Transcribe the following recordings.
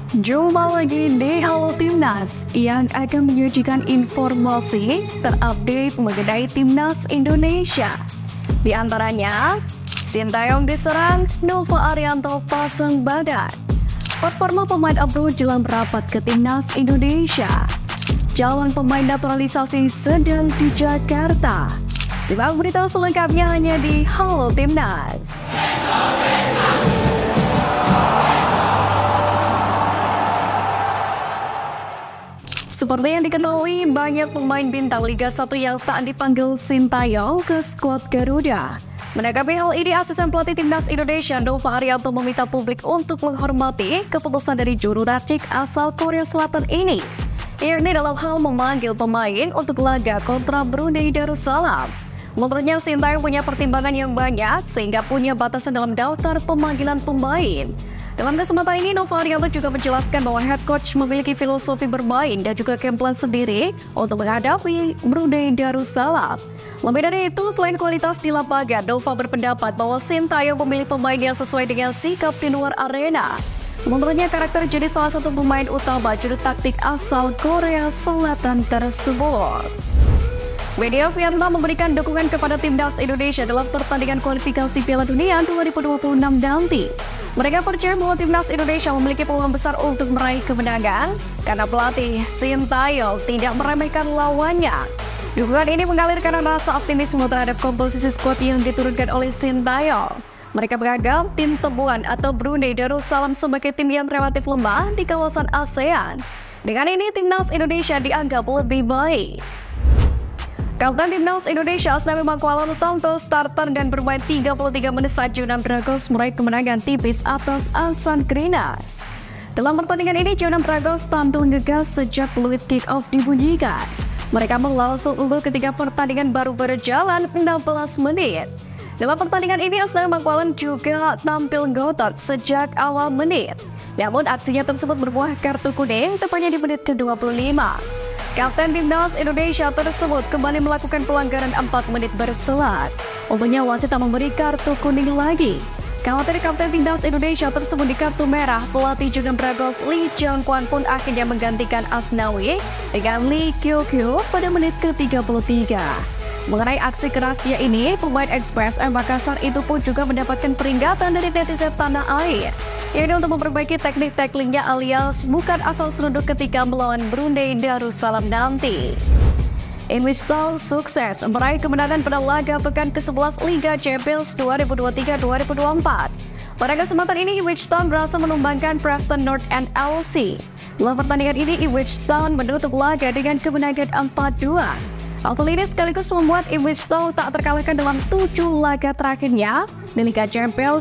Jumpa lagi di Halo Timnas yang akan menyajikan informasi terupdate mengenai Timnas Indonesia. Di antaranya, Sintayong diserang, Nova Arianto pasang badan. Performa pemain abroad jelang merapat ke Timnas Indonesia. Calon pemain naturalisasi sedang di Jakarta. Simak berita selengkapnya hanya di Halo Timnas. Seperti yang diketahui, banyak pemain bintang Liga 1 yang tak dipanggil Sintayong ke skuad Garuda. Menanggapi hal ini, asisten pelatih Timnas Indonesia Nova Arianto meminta publik untuk menghormati keputusan dari juru racik asal Korea Selatan ini, yakni dalam hal memanggil pemain untuk laga kontra Brunei Darussalam. Menurutnya, Sintayong punya pertimbangan yang banyak sehingga punya batasan dalam daftar pemanggilan pemain. Dalam kesempatan ini, Nova Arianto juga menjelaskan bahwa head coach memiliki filosofi bermain dan juga game plan sendiri untuk menghadapi Brunei Darussalam. Lebih dari itu, selain kualitas di lapangan, Nova berpendapat bahwa Sintayong memilih pemain yang sesuai dengan sikap di luar arena. Menurutnya, karakter jadi salah satu pemain utama juru taktik asal Korea Selatan tersebut. Media Vietnam memberikan dukungan kepada Timnas Indonesia dalam pertandingan kualifikasi Piala Dunia 2026 nanti. Mereka percaya bahwa Timnas Indonesia memiliki peluang besar untuk meraih kemenangan karena pelatih Sintayong tidak meremehkan lawannya. Dukungan ini mengalir karena rasa optimisme terhadap komposisi skuad yang diturunkan oleh Sintayong. Mereka menganggap tim temuan atau Brunei Darussalam sebagai tim yang relatif lemah di kawasan ASEAN. Dengan ini, Timnas Indonesia dianggap lebih baik. Kapten Timnas Indonesia Asnawi Mangkualam tampil starter dan bermain 33 menit saat Jeonnam Dragons meraih kemenangan tipis atas Ansan Greeners. Dalam pertandingan ini, Jeonnam Dragons tampil ngegas sejak peluit kick-off dibunyikan. Mereka langsung unggul ketika pertandingan baru berjalan 16 menit. Dalam pertandingan ini, Asnawi Mangkualam juga tampil ngotot sejak awal menit. Namun aksinya tersebut berbuah kartu kuning tepatnya di menit ke-25. Kapten Timnas Indonesia tersebut kembali melakukan pelanggaran 4 menit berselang. Untungnya wasit tak memberi kartu kuning lagi. Khawatir Kapten Timnas Indonesia tersebut di kartu merah, pelatih Jeonnam Dragons Lee Jeong Kwan pun akhirnya menggantikan Asnawi dengan Lee Kyo Kyo pada menit ke-33. Mengenai aksi kerasnya ini, pemain PSM Makassar itu pun juga mendapatkan peringatan dari netizen tanah air. Ini untuk memperbaiki teknik tacklingnya alias bukan asal seruduk ketika melawan Brunei Darussalam nanti. Ipswich Town sukses meraih kemenangan pada laga pekan ke-11 Liga Champions 2023-2024. Pada kesempatan ini, Ipswich Town berhasil menumbangkan Preston North End LC. Dalam pertandingan ini, Ipswich Town menutup laga dengan kemenangan 4-2. Hasil ini sekaligus membuat Ipswich Town tak terkalahkan dalam 7 laga terakhirnya di Liga Champions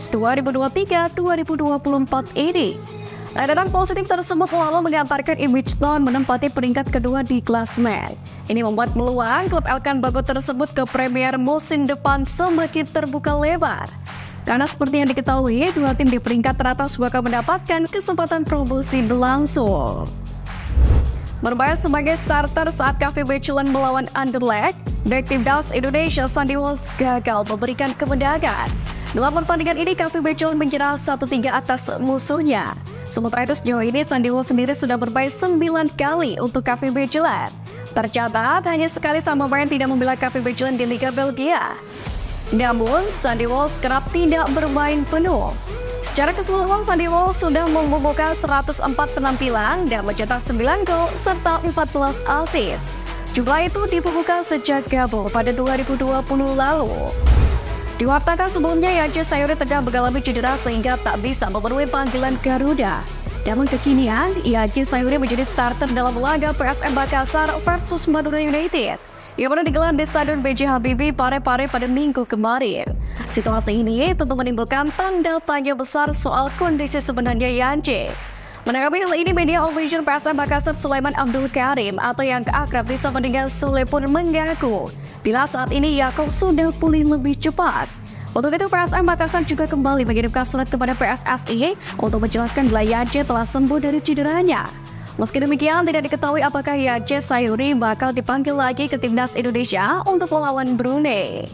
2023-2024 ini. Rentetan positif tersebut lalu mengantarkan Ipswich Town menempati peringkat kedua di klasemen. Ini membuat peluang klub Elkan Bagot tersebut ke Premier musim depan semakin terbuka lebar. Karena seperti yang diketahui, dua tim di peringkat teratas bakal mendapatkan kesempatan promosi berlangsung. Bermain sebagai starter saat KV Mechelen melawan Anderlecht, bek Timnas Indonesia Sandy Walsh gagal memberikan kemenangan. Dalam pertandingan ini, KV Mechelen menyerah 1-3 atas musuhnya. Sementara itu sejauh ini Sandy Walsh sendiri sudah bermain 9 kali untuk KV Mechelen. Tercatat hanya sekali sang pemain tidak membela KV Mechelen di Liga Belgia. Namun, Sandy Walsh kerap tidak bermain penuh. Secara keseluruhan, Sandy Walsh sudah membukukan 104 penampilan dan mencetak 9 gol serta 14 assist. Jumlah itu dibukukan sejak gabung pada 2020 lalu. Diwartakan sebelumnya, Yace Sayuri tengah mengalami cedera sehingga tak bisa memenuhi panggilan Garuda. Namun kekinian, Yace Sayuri menjadi starter dalam laga PSM Makassar versus Madura United yang pernah digelar di Stadion B.J. Habibie Parepare pada Minggu kemarin. Situasi ini tentu menimbulkan tanda tanya besar soal kondisi sebenarnya Yace. Menanggapi hal ini, media official PSM Makassar Sulaiman Abdul Karim atau yang akrab disapa dengan Sule pun mengaku bila saat ini Yakob sudah pulih lebih cepat. Untuk itu, PSM Makassar juga kembali mengirimkan surat kepada PSSI untuk menjelaskan bila Yace telah sembuh dari cederanya. Meski demikian, tidak diketahui apakah Yace Sayuri bakal dipanggil lagi ke Timnas Indonesia untuk melawan Brunei.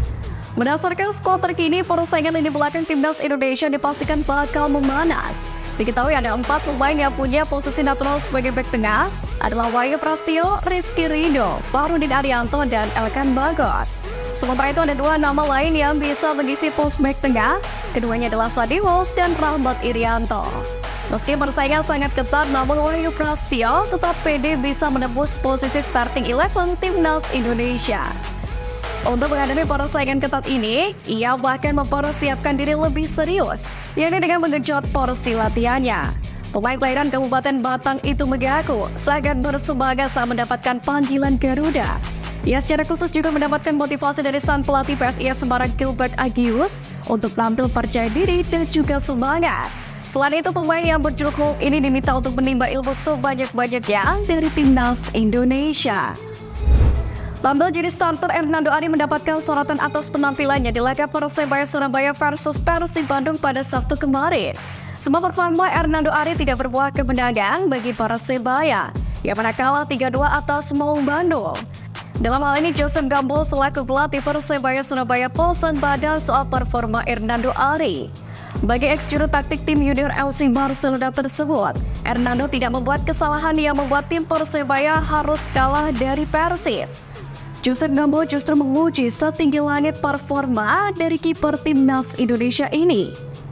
Berdasarkan skor terkini, persaingan lini belakang Timnas Indonesia dipastikan bakal memanas. Diketahui ada 4 pemain yang punya posisi natural sebagai bek tengah, adalah Wahyu Prasetyo, Rizky Ridho, Farudin Arianto, dan Elkan Bagot. Sementara itu ada 2 nama lain yang bisa mengisi pos bek tengah, keduanya adalah Sadi Walsh dan Rahmat Irianto. Meski persaingan sangat ketat, namun Wahyu Prasetyo tetap pede bisa menembus posisi starting 11 Timnas Indonesia. Untuk menghadapi persaingan ketat ini, ia bahkan mempersiapkan diri lebih serius, yakni dengan menggenjot porsi latihannya. Pemain kelahiran Kabupaten Batang itu mengaku sangat bersemangat saat mendapatkan panggilan Garuda. Ia secara khusus juga mendapatkan motivasi dari sang pelatih PSIS Semarang Gilbert Agius untuk tampil percaya diri dan juga semangat. Selain itu, pemain yang berjuluk Hulk ini diminta untuk menimba ilmu sebanyak-banyaknya dari Timnas Indonesia. Tampil jadi starter, Hernando Ari mendapatkan sorotan atas penampilannya di laga Persebaya Surabaya versus Persib Bandung pada Sabtu kemarin. Semua performa Hernando Ari tidak berbuah kemenangan bagi Persebaya, yang mana kalah 3-2 atas Maung Bandung. Dalam hal ini, Joseph Gambo selaku pelatih Persebaya Surabaya pesan badan soal performa Hernando Ari. Bagi ex-juru taktik tim junior FC Barcelona tersebut, Hernando tidak membuat kesalahan yang membuat tim Persebaya harus kalah dari Persib. Joseph Gambo justru menguji setinggi langit performa dari kiper Timnas Indonesia ini.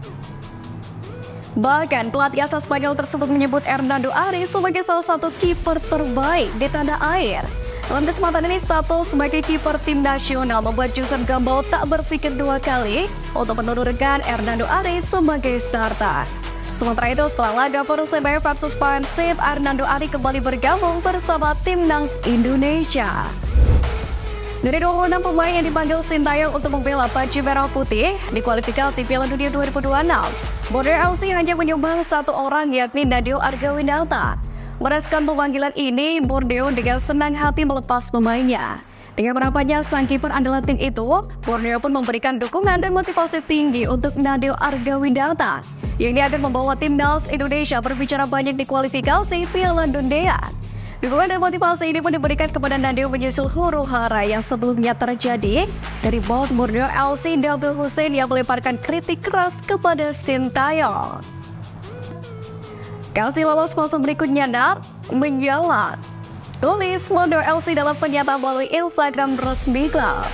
Bahkan pelatih asal Spanyol tersebut menyebut Hernando Ari sebagai salah satu kiper terbaik di tanah air. Dalam kesempatan ini, status sebagai kiper tim nasional membuat Joseph Gambo tak berpikir 2 kali untuk menurunkan Hernando Ari sebagai starter. Sementara itu, setelah laga Persebaya versus Persib, Hernando Ari kembali bergabung bersama Timnas Indonesia. Dari 26 pemain yang dipanggil Sintayong untuk membela baju merah putih di kualifikasi Piala Dunia 2026, Borneo FC hanya menyumbang 1 orang, yakni Nadeo Argawinata. Merespon pemanggilan ini, Borneo dengan senang hati melepas pemainnya. Dengan penampilannya sang kiper andalan tim itu, Borneo pun memberikan dukungan dan motivasi tinggi untuk Nadeo Argawinata, yang dia akan membawa Timnas Indonesia berbicara banyak di kualifikasi Piala Dunia. Dukungan dan motivasi ini pun diberikan kepada Nadeo menyusul huru-hara yang sebelumnya terjadi dari bos Borneo FC Nabil Hussein yang melemparkan kritik keras kepada Sintayong. Kasih lolos fase berikutnya menjalan, tulis Borneo FC dalam pernyataan melalui Instagram resmi klub.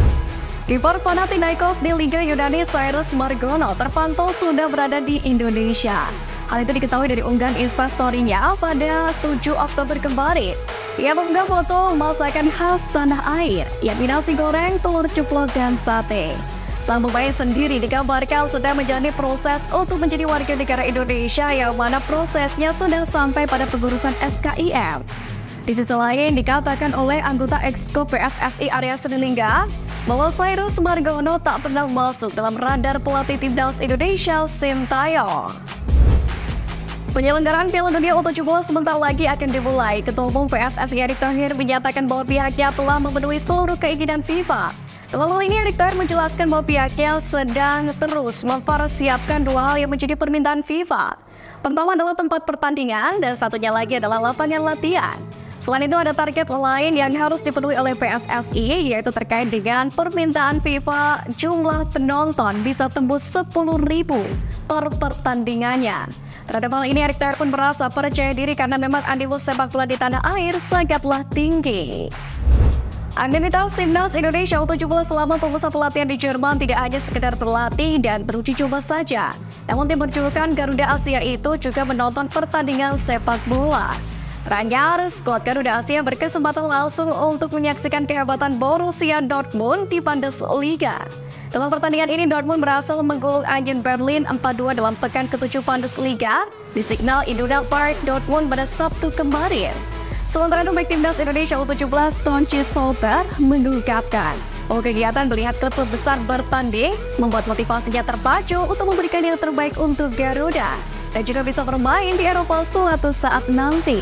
Kiper Panathinaikos di Liga Yunani Cyrus Margono terpantau sudah berada di Indonesia. Hal itu diketahui dari unggahan Instastory-nya pada 7 Oktober kemarin. Ia mengunggah foto masakan khas tanah air, yakni nasi goreng, telur ceplok, dan sate. Sang pemain sendiri dikabarkan sedang menjalani proses untuk menjadi warga negara Indonesia, yang mana prosesnya sudah sampai pada pengurusan SKIM. Di sisi lain, dikatakan oleh anggota Exco PSSI Arya Sinulinga bahwa Cyrus Margono tak pernah masuk dalam radar pelatih Timnas Indonesia Sintayong. Penyelenggaraan Piala Dunia U17 sebentar lagi akan dimulai. Ketua Umum PSSI Erick Thohir menyatakan bahwa pihaknya telah memenuhi seluruh keinginan FIFA. Dalam hal ini, Erick Thohir menjelaskan bahwa pihaknya sedang terus mempersiapkan 2 hal yang menjadi permintaan FIFA. Pertama adalah tempat pertandingan, dan satunya lagi adalah lapangan latihan. Selain itu, ada target lain yang harus dipenuhi oleh PSSI, yaitu terkait dengan permintaan FIFA jumlah penonton bisa tembus 10.000 per pertandingannya. Terhadap hal ini, Erick Thohir pun merasa percaya diri karena memang animus sepak bola di tanah air sangatlah tinggi. Aktivitas Timnas Indonesia U17 selama pemusat latihan di Jerman tidak hanya sekedar berlatih dan beruji coba saja. Namun tim berjulukan Garuda Asia itu juga menonton pertandingan sepak bola. Teranyar, skuad Garuda Asia berkesempatan langsung untuk menyaksikan kehebatan Borussia Dortmund di Bundesliga. Dalam pertandingan ini, Dortmund berhasil menggulung Union Berlin 4-2 dalam pekan ke-7 Bundesliga di Signal Iduna Park, Dortmund pada Sabtu kemarin. Sementara itu, bek Timnas Indonesia U17 Tonci Solter mengungkapkan bahwa kegiatan melihat klub besar bertanding membuat motivasinya terpacu untuk memberikan yang terbaik untuk Garuda dan juga bisa bermain di Eropa suatu saat nanti.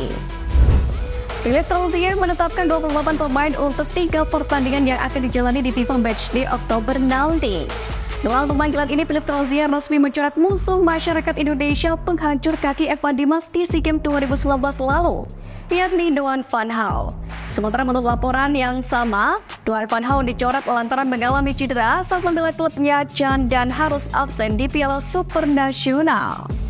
Philippe Troussier menetapkan 28 pemain untuk 3 pertandingan yang akan dijalani di FIFA Matchday Oktober nanti. Dalam pemanggilan ini, Philippe Troussier resmi mencoret musuh masyarakat Indonesia penghancur kaki Evan Dimas di SEA Games 2019 lalu, yakni Duan Van Hau. Sementara menurut laporan yang sama, Duan Van Hau dicoret lantaran mengalami cedera saat membela klubnya dan harus absen di Piala Super Nasional.